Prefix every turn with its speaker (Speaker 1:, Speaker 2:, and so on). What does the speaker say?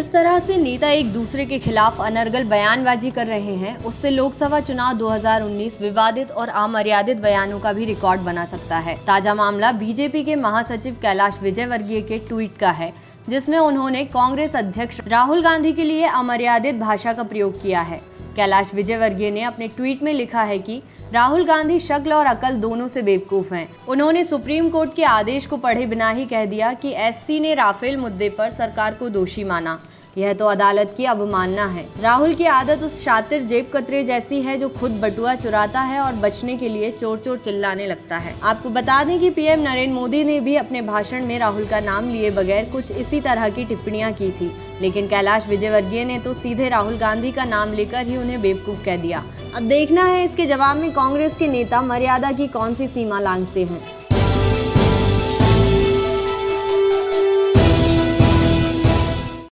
Speaker 1: जिस तरह से नेता एक दूसरे के खिलाफ अनर्गल बयानबाजी कर रहे हैं, उससे लोकसभा चुनाव 2019 विवादित और अमर्यादित बयानों का भी रिकॉर्ड बना सकता है। ताजा मामला बीजेपी के महासचिव कैलाश विजयवर्गीय के ट्वीट का है, जिसमें उन्होंने कांग्रेस अध्यक्ष राहुल गांधी के लिए अमर्यादित भाषा का प्रयोग किया है। कैलाश विजयवर्गीय ने अपने ट्वीट में लिखा है कि राहुल गांधी शक्ल और अकल दोनों से बेवकूफ हैं। उन्होंने सुप्रीम कोर्ट के आदेश को पढ़े बिना ही कह दिया कि एससी ने राफेल मुद्दे पर सरकार को दोषी माना। यह तो अदालत की अवमानना है। राहुल की आदत उस शातिर जेब कतरे जैसी है जो खुद बटुआ चुराता है और बचने के लिए चोर चोर चिल्लाने लगता है। आपको बता दें कि पीएम नरेंद्र मोदी ने भी अपने भाषण में राहुल का नाम लिए बगैर कुछ इसी तरह की टिप्पणियां की थी, लेकिन कैलाश विजयवर्गीय ने तो सीधे राहुल गांधी का नाम लेकर ही उन्हें बेवकूफ कह दिया। अब देखना है इसके जवाब में कांग्रेस के नेता मर्यादा की कौन सी सीमा लांघते हैं।